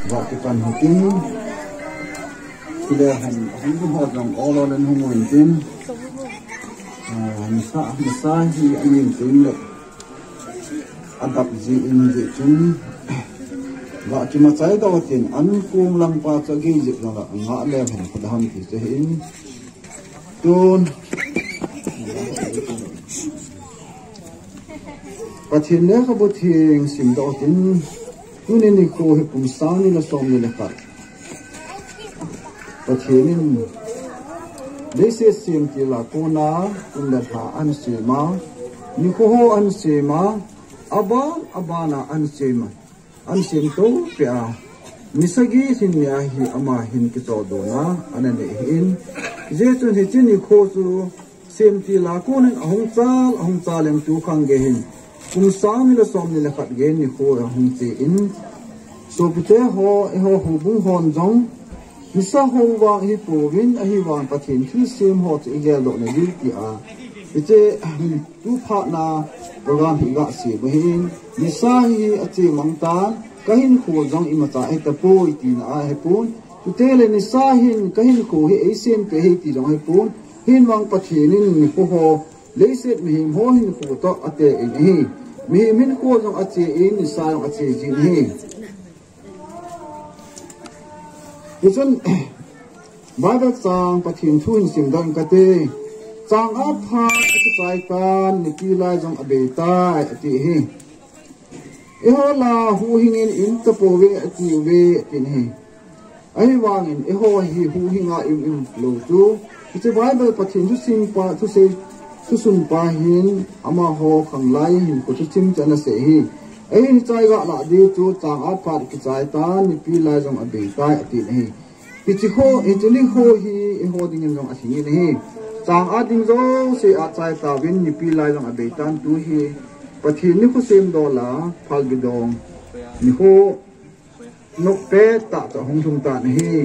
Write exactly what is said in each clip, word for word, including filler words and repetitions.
vợ cái phần hồ tím thì là hành hành cái hoạt động ô lo lên hông mình tím hành sa hành sa thì anh nhìn tím được ăn tập gì in gì chúng vợ chỉ mà trái đầu tiên ăn cung lăng pa cho cái gì là ngã lên hành phật ham thì sẽ hiện tuôn và thiên nữa các bộ thiền sim đầu tiên tu nên đi khô hay cùng sáng nên là xong nên là phải và thiên nên lấy xe sim thì là cô ná cùng là thả ăn xì má như cô hô ăn xì má aba aba na ăn xì má ăn xì tô bia misagi hin ya hi ama hin ki to do na anh này hin dễ chun thì chỉ ni khô su sim thì là cô nên hong cha hong cha lem tu khang ge hin cùng sáng là xong nên là phát gen như khô hồng chỉ in số bữa họ họ họ bung hòn giống như sao hồng vàng hi phù vin hi vàng phát hiện thứ xem họ chỉ nghe lộ này đi kìa bây giờ tu phát na program hi gạ xì với hin như sao hi chỉ mang ta cái hin khô giống im ta ai ta bôi thì na ai bún tu thế là như sao hin cái hin khô hi ấy xem cái hi thì giống ai bún hin vàng phát hiện nên khô họ lấy xét mình hoa hin khô to ở đây hi mi min ko jong achi in sa jong achi jin hi isun bada chang pathin thun sim dang ka te chang a pha ati chai kan ni pi lai jong abe ta ati hi e ho la hu hingin in ta po ve ati ve tin hi ai wang in e ho hi hu hinga im im lo tu iti bible pathin thu sim pa thu se tu sun pa hin ama ho khang lai hin ko tu chim chana se hi ai ni chai ga la di chu chang a phat ki chai ta ni pi lai jong a be ta ati hi pi chi ho e chu ni ho hi e ho ding jong a thi ni hi chang a ding zo se a chai ta win ni pi lai jong a be tan tu hi pathin ni khu sem do la phal gi dong ni ho nok pe ta ta hong thung ta ni hi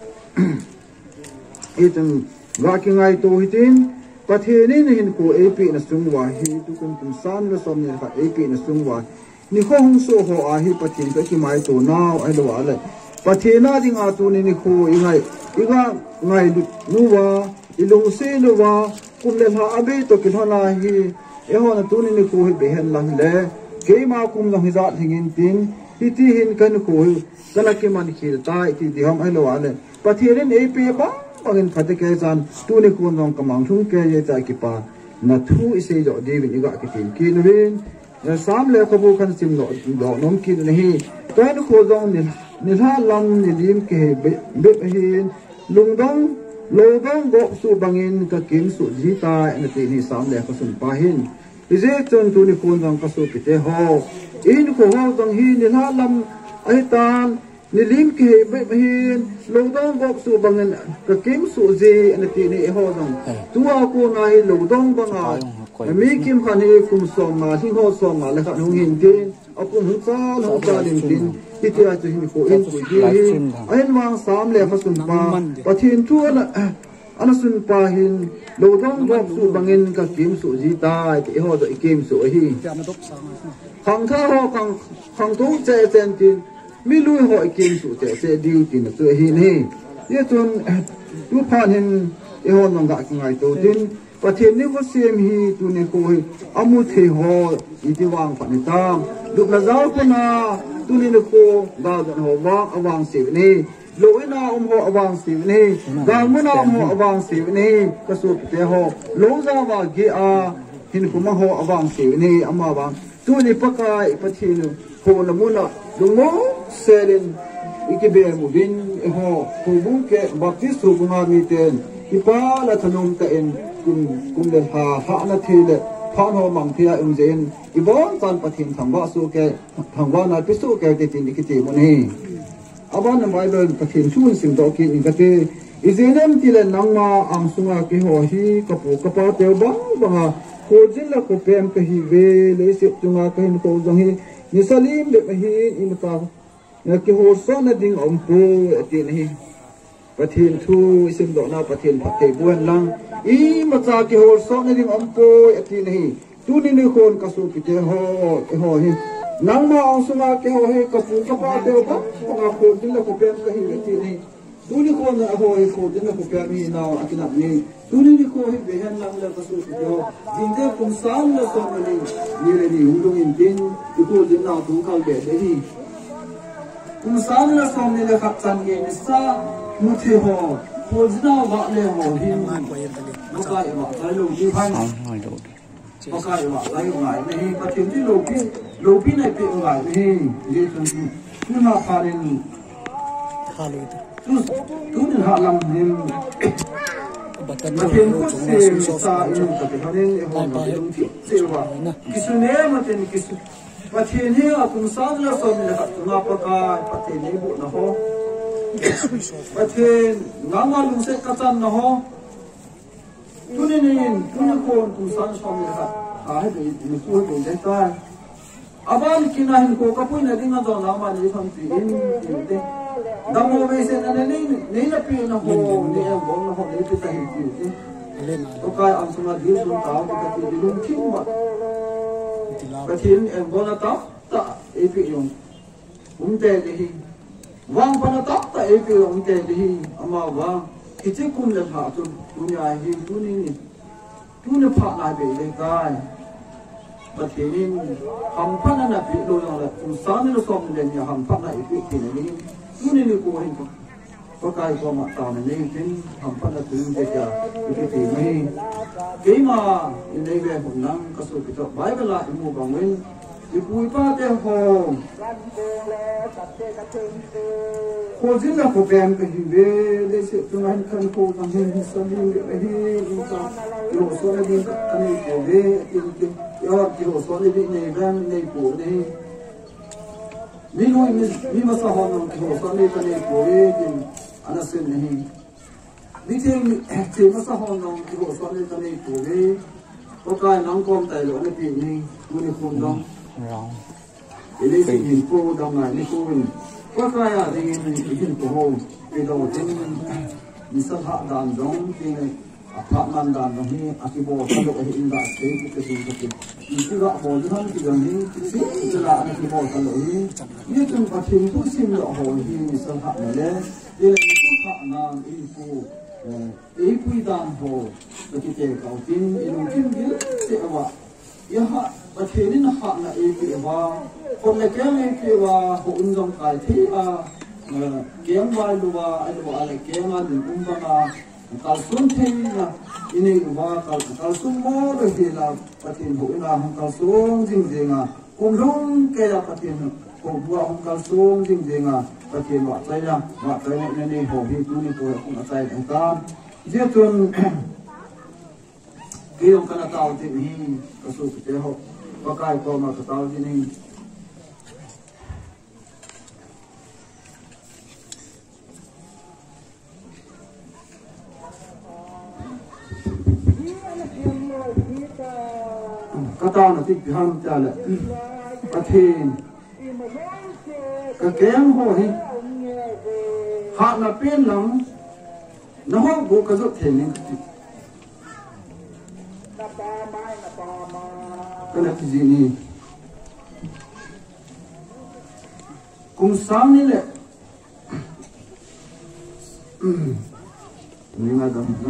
e chung ga ki ngai tu hi tin pathe ni hin ko ap na sungwa hi tu kun kum san na som ni ka ap na sungwa ni khong so ho a hi pathin ka ki mai to naw ai lo ala pathe na ding a tu ni ni kho i ngai i ga ngai nu wa i long se lo wa kum le ha abe to ki thona hi e ho na tu ni ni kho hi be hen lang le ke ma kum long hi za thingin tin hi ti hin kan kho hi kala ki man khil ta ti di hom ai lo ala pathe ren ap ba angin phate ke jan tu ni kun rong kamang thung ke ye cha ki pa na thu ise jo david iga ki tin ki rin sam le khabu khan sim no do nom ki ni hi tan kho jong ni ni ha lam ni lim ke be hin lung dong lo dong go su bangin ka kim su ji ta na ti ni sam le ka sun pa hin ise chon tu ni kun rong ka su ki te ho in kho ho jong hi ni ha lam ai tan ni lim ke be hin lo dong go su bangin ka kim su ji na ti ni ho jong tu a ko na hi lo dong banga mi kim khan hi kum som ma hi ho som ma le khan hung hin tin a kum hu cha lo cha lim tin ti ti a chu hin ko in ko ji ain wang sam le fa sun pa pathin thu na ana sun pa hin lo dong go su bangin ka kim su ji ta ti ho do kim su hi khang tha ho khang khang tu che chen tin mi lui hỏi kim su te se diu tin na tu hi ni ye chun tu phan hin e hon nong ga ki ngai to tin pathin ni ko sem hi tu ne ko hi amu the ho i ti wang pa ni ta du na zau ko na tu ni ne ko ga don ho wa awang se ni lo na um ho awang se ni ga mu na um ho awang se ni ka su te ho lo za wa ge a hin ko ma ho awang se ni ama wang tu ni pakai pathin ho na mu na lu mo selin ikibe mu bin ho ko bung ke baptist hu bunga mi ten ipa la thanum ta en kum kum le ha ha na thile phan ho mang thia um zen ibon tan pathin thangwa su ke thangwa na pisu ke te tin ki ti mu ni aban na bible pathin chun sim do ki in ka te izenem tile nangma ang sunga ki ho hi kapu kapa te ba ba ko jin la ko pem ka hi ve le se tunga ka hin ko jong hi ni salim be hi in ta na ki ho so na ding om pu ti ni pathin thu isim do na pathin phathei buan lang i ma cha ki ho so na ding om pu ti ni tu ni ni khon ka su ki te ho ho hi nang ma ang sunga ke ho he ka pu ka pa te ba ko nga ko din la ko pe ka hi ti ni tu ni ko na ho he ko din la ko pe mi na akina ni tu ni ko he be han lang la ka su jo din de kum sam la so ni ni le ni ulung in din ko din na tu ka be de hi kum sam la so ni le khap chan ge ni sa mu the ho ko jina wa le ho hi ma ko ye ta le ma ka ye ma ta lo ni phan ma ka ye ma ta yo ngai ni ka tin ti lo ki lo pi này bị ngại đi đi tuần tu na pha đến tu tu đến hạ làm nên mà tiền có tiền sa in cái cái này họ nói đúng thì sẽ là cái số này mà tiền cái số và tiền này à cũng sao là sao mình là tu na pa ka và tiền này bộ nó ho và tiền ngang ngang luôn sẽ cắt chân nó ho tu này này tu này con cũng sao sao mình là à hay bị mình tu hay bị đấy ta aban kinahin ko kapoy na din na daw naman ni isang tiin hindi damo may sen ano ni ni na pi na ko ni ang bon na ko ni ta hindi to kay ang sunga din dun tao ka ti dilung kin ba patin ang bon na ta ta epi yung umte di wang pa na ta ta epi yung umte di ama wa kiti kum la ha tu dunya hi tu ni ni tu ne pha na be le kai but in Hampana na pilo na kung saan nila som nila niya Hampana ipitin na niya yun inikuhin ko pagkaya ko mataw na niya din Hampana tuwing kaya ipitin na niya kaya ma inaiwe ko nang kasupito Bible la imu bangin ipuwi pa te ho ko din na ko bem ka hibe lese tunahin kan ko nang hindi sa hindi hindi yo so na din kami ko be yo yo so ni ni ban ni pu ni ni no ni ni ma sa hon ko so ni ta ni pu e din ana sen ni ni te te ma sa hon no ko so ni ta ni pu e ko ka nang kom tai lo ni pi ni ku ni khum dong rong ini si ni pu dong na ni ku ni ko ka ya ni ni hin ko ho e do tin ni sa ha dan dong ti ni apartment dan dong ni akibo ka lo e in da te ku ke din ke itu gak boleh kan kita ni si itulah anak kita kalau ini dia tu pakai itu sim lo boleh ini sangat boleh dia itu hak nam itu itu dan ho kita kau tin ini mungkin dia siapa ya hak pakai ini hak na itu apaคนละแกงเกี่ยวว่าหุ่นจงกายที่อ่ะแกงวายดูว่าอะไรว่าอะไรแกงอ่ะหนึ่งอุ้มบ้าkalau sunting na ini wa kalau kalau semua berhilang patin hu ina hong kalau sung jing jing ah kumlung kaya patin ko bua hong kalau sung jing jing ah patin wa sai ya wa sai ne ne ho hi tu ni ko ko sai ta ta je tun ki hong kana tao ti hi ka su te ho wa kai ko ma ka tao ji ni kata na tik ham ta la pathin ka keng ho hi ha na pen lam na ho go ka zo the ni ka na ji ni kum sam ni le ni ma dam na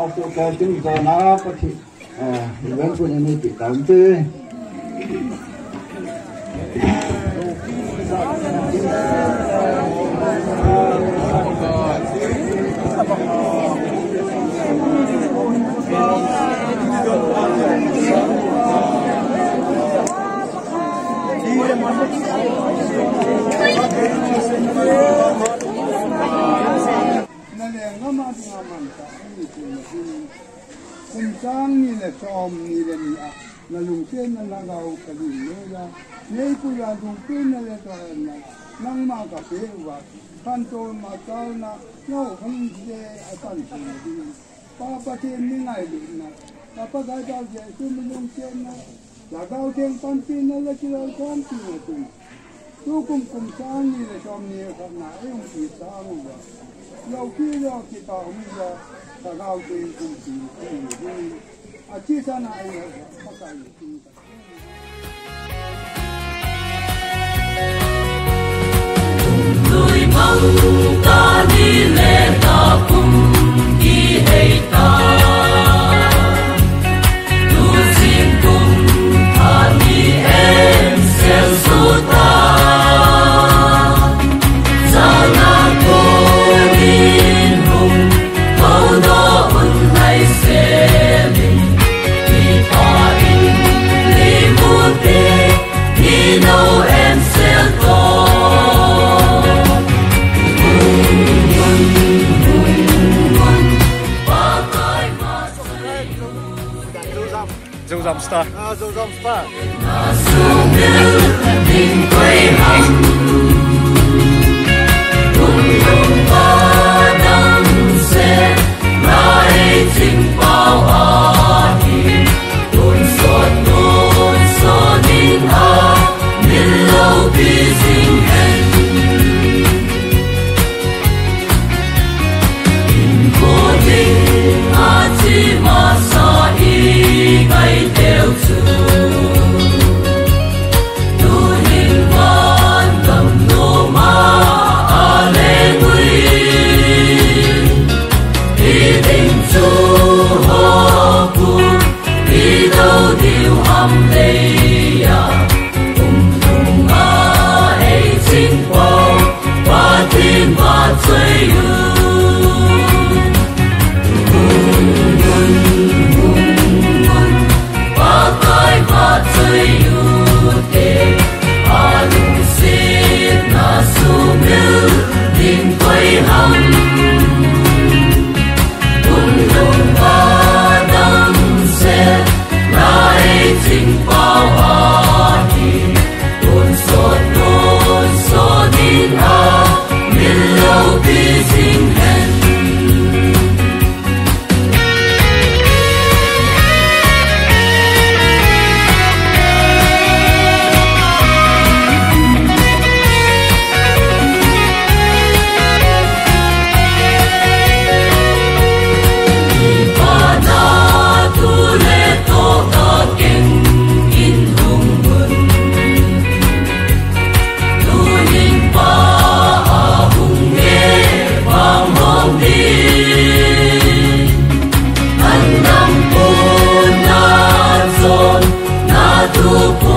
nào phụ cái tiếng giờ nào có thể à vẫn có những cái cảm tươi Kum sang ni le som ni le ni a na lung sen na gao ka ni le ya nei ku ya dung pin na le ka na nang ma ka pe wa kan to ma ta na no hong je a tan chi ni pa pa te ni ngai lu na pa pa ga ga je su mi lung sen na la gao ten pan pin na le ki lo kan ti na tu tu kum kum sang ni le som ni ka na e un ti sa mu wa lo ki lo ki ta mi lo ta gao ten kum ti a chi sa na ai pa ka ni ti người mong ta đi lễ ta cùng đi hay ta tu xin cùng ta đi em sẽ số ta za na cô in hùng câu đó ôn lại sẽ mình đi ta in đi mua tê đi đâu em sẽ có Dâu dòng star. à dâu dòng star tình quay hằng cùng cùng ta đắm xe lại tình bao à thì tuôn xót tuôn xót đến à nên lâu bị dính hẹn tình vô tình à chỉ mà xa ý ngày theo tu